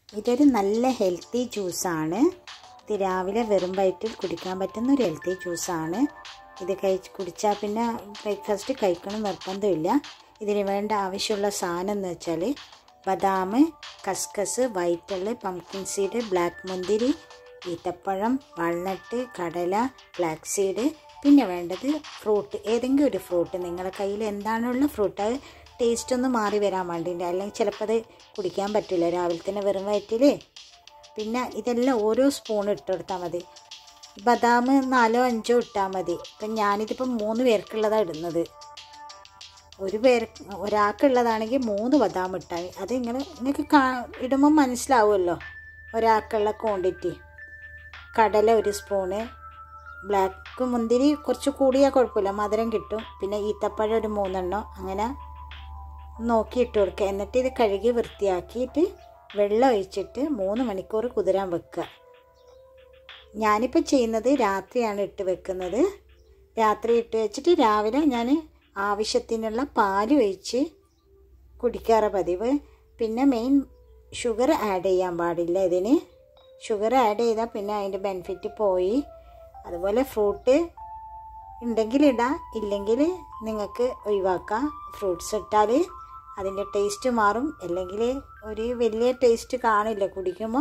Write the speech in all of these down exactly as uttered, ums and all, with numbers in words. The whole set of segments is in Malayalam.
ഇതൊരു നല്ല ഹെൽത്തി ജ്യൂസാണ്. ഇത് രാവിലെ വെറും വയറ്റിൽ കുടിക്കാൻ പറ്റുന്ന ഒരു ഹെൽത്തി ജ്യൂസാണ്. ഇത് കഴിച്ച് കുടിച്ചാൽ പിന്നെ ബ്രേക്ക്ഫാസ്റ്റ് കഴിക്കണം നിർബന്ധമില്ല. ഇതിന് വേണ്ട ആവശ്യമുള്ള സാധനം എന്ന് വെച്ചാൽ ബദാം, കസ്കസ്, വൈറ്റള്, പംകിൻ സീഡ്, ബ്ലാക്ക് മുന്തിരി, ഈത്തപ്പഴം, വാൾനട്ട്, കടല, ഫ്ലാക്സ് സീഡ്. പിന്നെ വേണ്ടത് ഫ്രൂട്ട്, ഏതെങ്കിലും ഒരു ഫ്രൂട്ട് നിങ്ങളുടെ കയ്യിൽ എന്താണുള്ള ഫ്രൂട്ട്. അത് ടേസ്റ്റ് ഒന്ന് മാറി വരാൻ വേണ്ടിയിട്ട്, അല്ലെങ്കിൽ ചിലപ്പോൾ അത് കുടിക്കാൻ പറ്റില്ല രാവിലെ തന്നെ വെറും വയറ്റിൽ. പിന്നെ ഇതെല്ലാം ഓരോ സ്പൂൺ ഇട്ടെടുത്താൽ മതി. ബദാം നാലോ അഞ്ചോ ഇട്ടാൽ മതി. ഇപ്പം ഞാനിതിപ്പം മൂന്ന് പേർക്കുള്ളതാണ് ഇടുന്നത്. ഒരു പേർ ഒരാൾക്കുള്ളതാണെങ്കിൽ മൂന്ന് ബദാം ഇട്ടാൽ മതി. അത് നിങ്ങൾ നിങ്ങൾക്ക് കാ ഇടുമ്പം മനസ്സിലാവുമല്ലോ ഒരാൾക്കുള്ള ക്വാണ്ടിറ്റി. കടല ഒരു സ്പൂണ്, ബ്ലാക്ക് മുന്തിരി കുറച്ച് കൂടിയാൽ കുഴപ്പമില്ല, മധുരം കിട്ടും. പിന്നെ ഈത്തപ്പഴം ഒരു മൂന്നെണ്ണം, അങ്ങനെ നോക്കി ഇട്ട് കൊടുക്കുക. എന്നിട്ട് ഇത് കഴുകി വൃത്തിയാക്കിയിട്ട് വെള്ളം ഒഴിച്ചിട്ട് മൂന്ന് മണിക്കൂർ കുതിരാൻ വെക്കുക. ഞാനിപ്പോൾ ചെയ്യുന്നത് രാത്രിയാണ് ഇട്ട് വെക്കുന്നത്. രാത്രി ഇട്ട് വെച്ചിട്ട് രാവിലെ ഞാൻ ആവശ്യത്തിനുള്ള പാൽ ഒഴിച്ച് കുടിക്കാറ് പതിവ്. പിന്നെ മെയിൻ ഷുഗർ ആഡ് ചെയ്യാൻ പാടില്ല ഇതിന്. ഷുഗർ ആഡ് ചെയ്താൽ പിന്നെ അതിൻ്റെ ബെനിഫിറ്റ് പോയി. അതുപോലെ ഫ്രൂട്ട് ഉണ്ടെങ്കിൽ ഇടാം, ഇല്ലെങ്കിൽ നിങ്ങൾക്ക് ഒഴിവാക്കാം. ഫ്രൂട്ട്സ് ഇട്ടാൽ അതിൻ്റെ ടേസ്റ്റ് മാറും, അല്ലെങ്കിൽ ഒരു വലിയ ടേസ്റ്റ് കാണില്ല കുടിക്കുമ്പോൾ.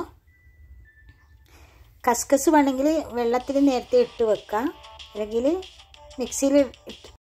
കസ്കസ് വേണമെങ്കിൽ വെള്ളത്തിൽ നേരത്തെ ഇട്ട് വെക്കാം, അല്ലെങ്കിൽ മിക്സിയിൽ